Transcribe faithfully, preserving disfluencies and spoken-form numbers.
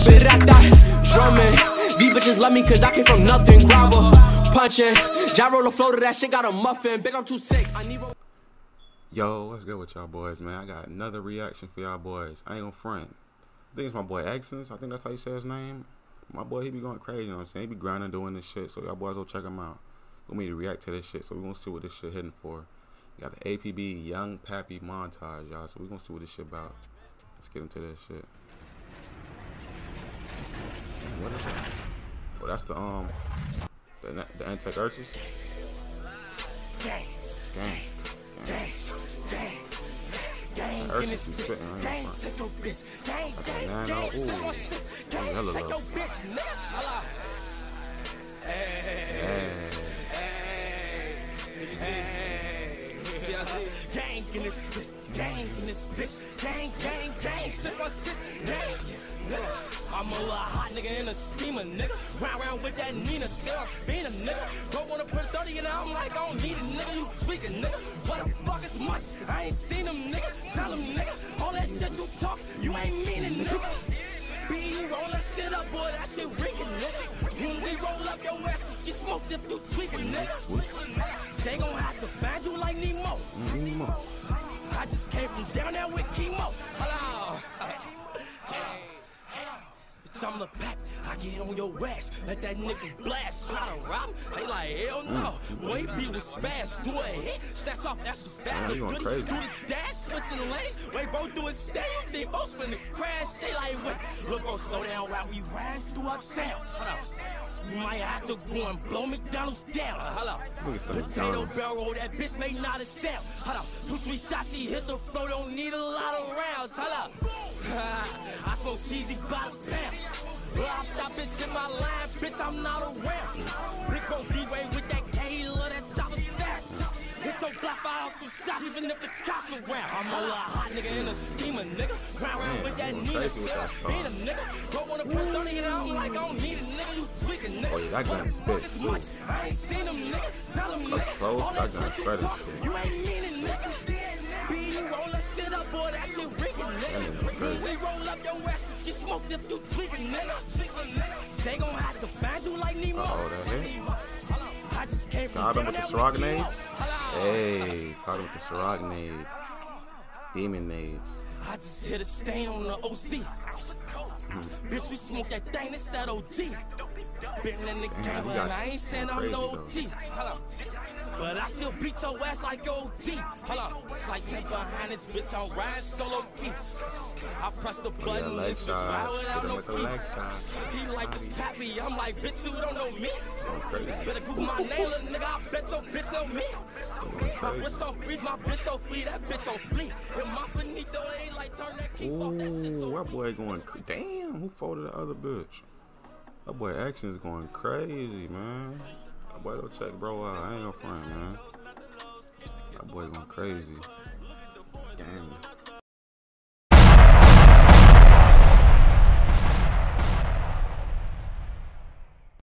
spit it at that drumming. These bitches love me cause I came from nothing. Grabber, punching, gyro the flow to that shit got a muffin. Big, I'm too sick, I need. Yo, what's good with y'all boys, man? I got another reaction for y'all boys. I ain't gonna front. I think it's my boy Exons. I think that's how you say his name. My boy, he be going crazy, you know what I'm saying? He be grinding doing this shit, so y'all boys go check him out. We need to react to this shit, so we gonna see what this shit hitting for. We got the A P B Young Pappy montage, y'all, so we gonna see what this shit about. Let's get into this shit. What is that? Oh, that's the, um, the, the Antec Ursus. Gang. Gang. Gang. Gang. Gang. Ursus be spitting right Gang. in front. Take your bitch. Gang. Gang. Gang. Gang. Gang. Ooh. Gang. Hella Take your low. bitch. Nigga. Hey. Hey. Gang in this bitch, gang in this bitch, gang, gang, gang, six one six, gang. I'm a little hot nigga in a steamer, nigga. Round round with that Nina Serafina, nigga. Go wanna put thirty in, I'm like, I don't need it, nigga. You tweaking, nigga. What the fuck is much? I ain't seen them, nigga. Tell them, nigga. All that shit you talk, you ain't mean it, nigga. B, roll that shit up, boy, that shit reeking, nigga. When we roll up your ass, you smoke if you tweaking, nigga. They gon' have to find you like Nemo. Nemo. I just came from down there with chemo. Hello. Bitch, I'm the pack. I get on your ass. Let that nigga blast. Try to rob him. They like, hell no. Boy, he be with spaz. Do a hit. Snatch off. That's the Man, spaz. you going Do crazy. the dash. Switching lanes. Wait, bro, do it stay. They both finna crash. They like, wait. Look, bro, slow down while we ride through uptown. Hold up. You might have to go and blow McDonald's down. Hello. Potato barrel, that bitch may not a sound. Hello. Two, three shots, she hit the floor, don't need a lot of rounds. Hello. I smoke cheesy by the pound. Lock that bitch in my line, bitch, I'm not around. Big bro D-Way with that K, love that chopper sound. Hit your clap out them shots, even if the cops around. I'm a little hot nigga in a steamer, nigga. Round round with that Nina Serafina, nigga. Go wanna put thirty in, I'm like, I don't need it, nigga. You tweaking, nigga. Oh, yeah, that gun spits, too. I ain't seen them, nigga. Tell them, Up nigga. close, All that that gun shit you shredded talk, shit. you ain't mean it, nigga. B, you roll that shit up, boy, that shit reeking, nigga. When we roll up your ass, you smoke if you tweaking, nigga. They gon' have to find you like Nemo. Uh-oh, that hit. I just came from Got him down with the there Ciroc nades. chemo. Hey, caught him with the Ciroc nades. Demon nades. I just hit a stain on the O C. Hmm. Bitch, we smoke that thing, it's that O G. Been in the Damn, game, you but got I ain't saying I'm crazy, no though. O G. Hello. But I still beat your ass like O G. Hello. It's like ten behind this bitch, I'm riding solo key. I press the Yeah, button, leg this bitch shot. ride Hit without him no with the leg shot. key. He like this pappy, I'm like, bitch, you don't know me. Going crazy. Better Google my name, little nigga, I bet your bitch know me. My wrist on freeze, my bitch so free, that bitch on fleek. If my finito ain't like turn that key off, that shit so Ooh, that boy going, damn, who folded the other bitch? That boy Action's going crazy, man. That boy don't check bro out. I ain't gonna front, man. That boy going crazy. Damn.